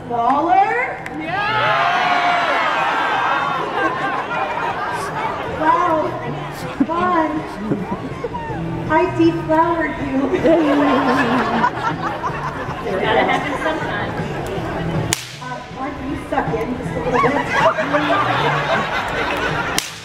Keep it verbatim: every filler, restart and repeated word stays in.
smaller? Wow, fun. I deflowered you. Gotta happen sometime. Uh, why don't you suck in just a little bit?